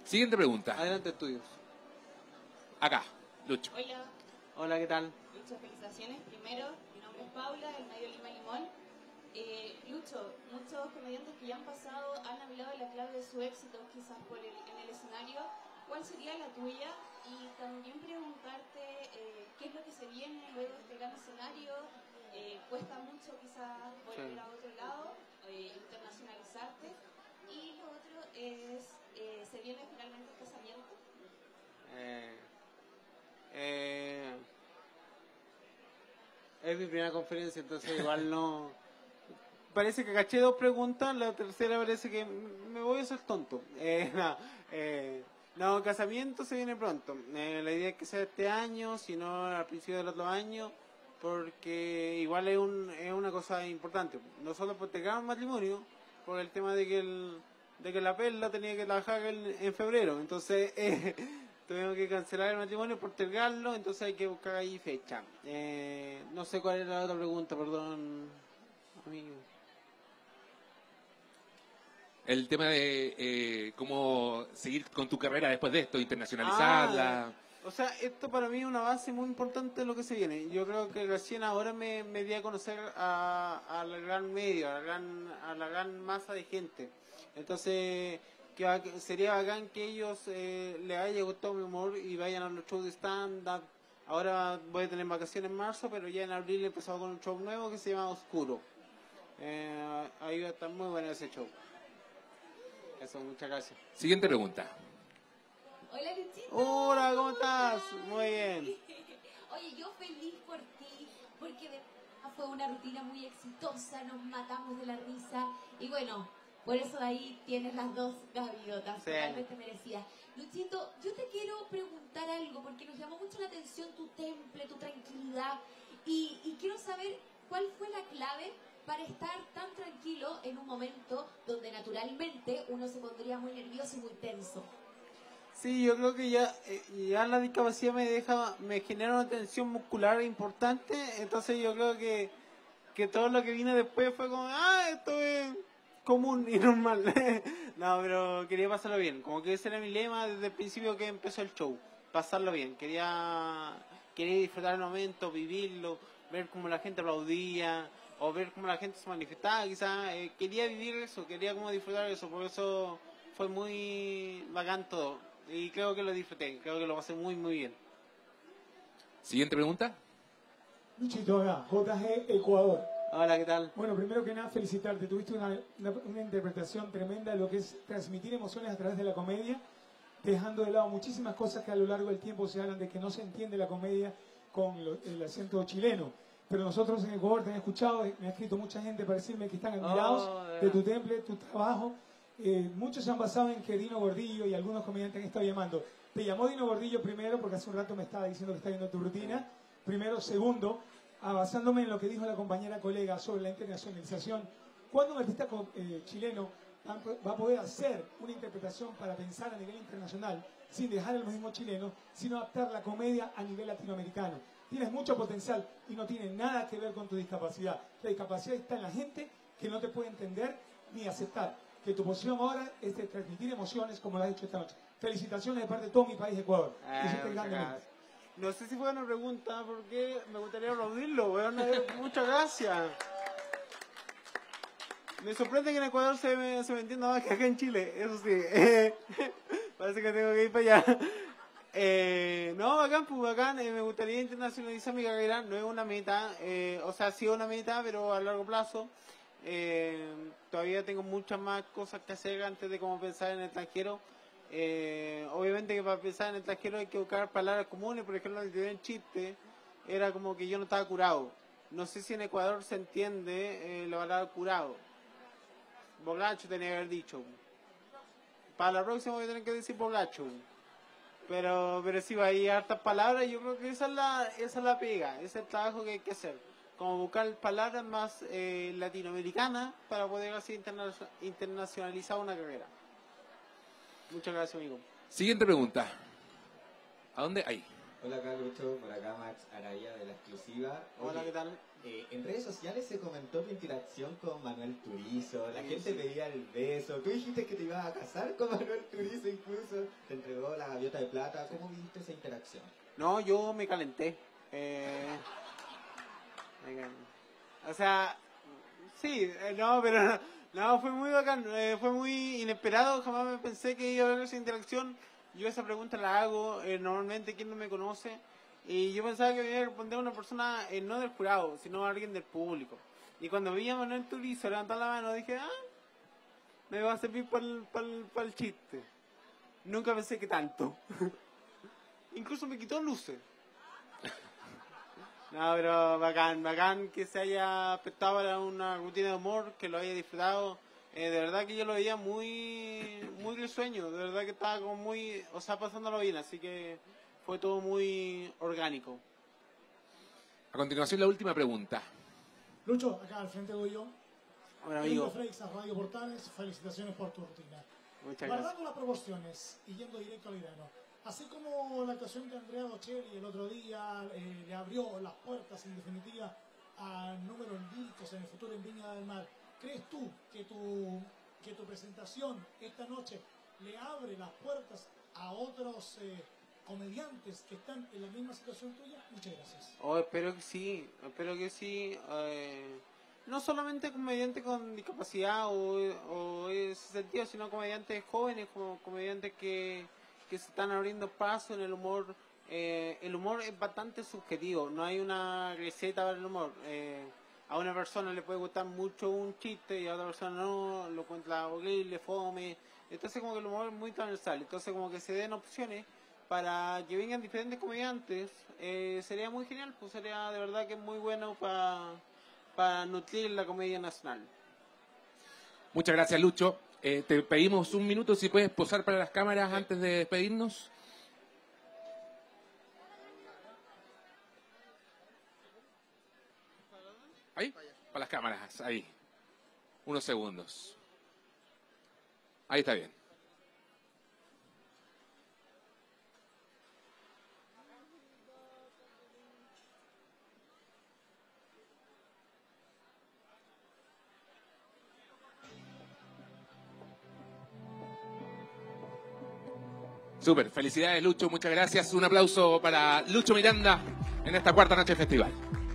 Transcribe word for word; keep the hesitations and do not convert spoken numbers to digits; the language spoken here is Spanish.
Siguiente pregunta. Adelante, tuyos. Acá, Lucho. Hola. Hola, ¿qué tal? Lucho, felicitaciones. Primero, mi nombre es Paula, del medio Lima Limón. Eh, Lucho, muchos comediantes que ya han pasado han hablado de la clave de su éxito, quizás por el, en el escenario. ¿Cuál sería la tuya? Y también preguntarte eh, qué es lo que se viene luego de este gran escenario. Eh, cuesta mucho quizás volver sí. a otro lado, eh, internacionalizarte. Y lo otro es, eh, ¿se viene finalmente el casamiento? Eh, eh, es mi primera conferencia, entonces igual no... Parece que caché dos preguntas, la tercera parece que me voy a hacer tonto. Eh, no, eh, no, casamiento se viene pronto. Eh, la idea es que sea este año, si no al principio del otro año, porque igual es, un, es una cosa importante. Nosotros postergamos matrimonio por el tema de que el, de que la perla tenía que trabajar en, en febrero, entonces eh, tuvimos que cancelar el matrimonio, postergarlo, entonces hay que buscar ahí fecha. Eh, no sé cuál era la otra pregunta, perdón, amigo. El tema de eh, cómo seguir con tu carrera después de esto, internacionalizarla. Ah, o sea, esto para mí es una base muy importante de lo que se viene. Yo creo que recién ahora me, me di a conocer a, a la gran medio, a la gran, a la gran masa de gente. Entonces, que, sería bacán que ellos eh, les haya gustado mi humor y vayan a los shows de stand-up. Ahora voy a tener vacaciones en marzo, pero ya en abril he empezado con un show nuevo que se llama Oscuro. Eh, ahí va a estar muy bueno ese show. Eso, muchas gracias. Siguiente pregunta. Hola, Luchito. Hola, ¿cómo estás? Muy bien. Oye, yo feliz por ti, porque de fue una rutina muy exitosa, nos matamos de la risa, y bueno, por eso ahí tienes las dos gaviotas, sí. Totalmente merecidas. Luchito, yo te quiero preguntar algo, porque nos llamó mucho la atención tu temple, tu tranquilidad, y, y quiero saber cuál fue la clave para estar tan tranquilo en un momento donde naturalmente uno se pondría muy nervioso y muy tenso. Sí, yo creo que ya, eh, ya la discapacidad me deja, me genera una tensión muscular importante, entonces yo creo que, que todo lo que vino después fue como, ah, esto es común y normal. No, pero quería pasarlo bien, como que ese era mi lema desde el principio que empezó el show, pasarlo bien, quería, quería disfrutar el momento, vivirlo, ver cómo la gente aplaudía, o ver cómo la gente se manifestaba, quizás, eh, quería vivir eso, quería como disfrutar eso, por eso fue muy bacán todo. Y creo que lo disfruté, creo que lo pasé muy, muy bien. Siguiente pregunta. Luchito, acá, J G Ecuador. Hola, ¿qué tal? Bueno, primero que nada, felicitarte. Tuviste una, una, una interpretación tremenda de lo que es transmitir emociones a través de la comedia, dejando de lado muchísimas cosas que a lo largo del tiempo se hablan de que no se entiende la comedia con lo, el acento chileno. Pero nosotros en Ecuador te han escuchado, me ha escrito mucha gente para decirme que están admirados oh, de tu temple, tu trabajo. Eh, muchos se han basado en que Dino Gordillo y algunos comediantes han estado llamando. Te llamó Dino Gordillo primero, porque hace un rato me estaba diciendo que está viendo tu rutina. Primero. Segundo, ah, basándome en lo que dijo la compañera colega sobre la internacionalización, ¿cuándo un artista eh, chileno va a poder hacer una interpretación para pensar a nivel internacional sin dejar el mismo chileno, sino adaptar la comedia a nivel latinoamericano? Tienes mucho potencial y no tiene nada que ver con tu discapacidad. La discapacidad está en la gente que no te puede entender ni aceptar. Que tu posición ahora es de transmitir emociones como lo has hecho esta noche. Felicitaciones de parte de todo mi país, Ecuador. Eh, no sé si fue una pregunta, porque me gustaría aplaudirlo. Bueno, muchas gracias. Me sorprende que en Ecuador se me, se me entienda más que acá en Chile, eso sí. Eh, parece que tengo que ir para allá. Eh, no, bacán, pues bacán. Eh, me gustaría internacionalizar mi carrera. No es una meta, eh, o sea, sí es una meta, pero a largo plazo. Eh, todavía tengo muchas más cosas que hacer antes de como pensar en el extranjero. Eh, obviamente que para pensar en el extranjero hay que buscar palabras comunes. Por ejemplo, el primer chiste era como que yo no estaba curado. No sé si en Ecuador se entiende eh, la palabra curado. Borracho tenía que haber dicho. Para la próxima voy a tener que decir borracho. Pero, pero sí, va a ir hartas palabras. Yo creo que esa es la, esa es la pega, ese es el trabajo que hay que hacer. Como buscar palabras más eh, latinoamericanas para poder así interna internacionalizar una carrera. Muchas gracias, amigo. Siguiente pregunta. ¿A dónde? Ahí. Hola, Carlucho, por acá Max Araya de La Exclusiva. Oye, hola, ¿qué tal? Eh, en redes sociales se comentó tu interacción con Manuel Turizo, la sí, gente sí. pedía el beso. Tú dijiste que te ibas a casar con Manuel Turizo incluso. de Plata. ¿Cómo viviste esa interacción? No, yo me calenté. Eh, o sea, sí, eh, no, pero no, no, fue muy bacán, eh, fue muy inesperado, jamás me pensé que iba a haber esa interacción. Yo esa pregunta la hago, eh, normalmente quien no me conoce, y yo pensaba que me iba a responder una persona, eh, no del jurado, sino alguien del público. Y cuando vi a Manuel Turizo levantar la mano, dije, ah, me va a servir para el, para el, para el chiste. Nunca pensé que tanto. Incluso me quitó luces. No, pero bacán, bacán que se haya prestado para una rutina de humor, que lo haya disfrutado. Eh, de verdad que yo lo veía muy muy risueño, de verdad que estaba como muy, o sea, pasándolo bien, así que fue todo muy orgánico. A continuación, la última pregunta. Lucho, acá al frente voy yo. Bueno, amigo. Freixas, Radio Portales, felicitaciones por tu rutina. Muchas Guardando gracias. las proporciones y yendo directo al grano, así como la actuación de Andrea Bocelli el otro día eh, le abrió las puertas en definitiva a números líricos en el futuro en Viña del Mar, ¿crees tú que tu, que tu presentación esta noche le abre las puertas a otros eh, comediantes que están en la misma situación tuya? Muchas gracias. Oh, espero que sí, espero que sí. Eh, no solamente comediantes con discapacidad o, o ese sentido, sino comediantes jóvenes, como comediantes que, que se están abriendo paso en el humor. Eh, el humor es bastante subjetivo, no hay una receta para el humor. Eh, a una persona le puede gustar mucho un chiste y a otra persona no, lo encuentra horrible, fome. Entonces como que el humor es muy transversal, entonces como que se den opciones para que vengan diferentes comediantes, eh, sería muy genial, pues sería de verdad que es muy bueno para para nutrir la comedia nacional. Muchas gracias, Lucho. Eh, te pedimos un minuto si puedes posar para las cámaras Sí. antes de despedirnos. ¿Ahí? Para las cámaras, ahí. Unos segundos. Ahí está bien. Súper, felicidades Lucho, muchas gracias. Un aplauso para Lucho Miranda en esta cuarta noche de festival.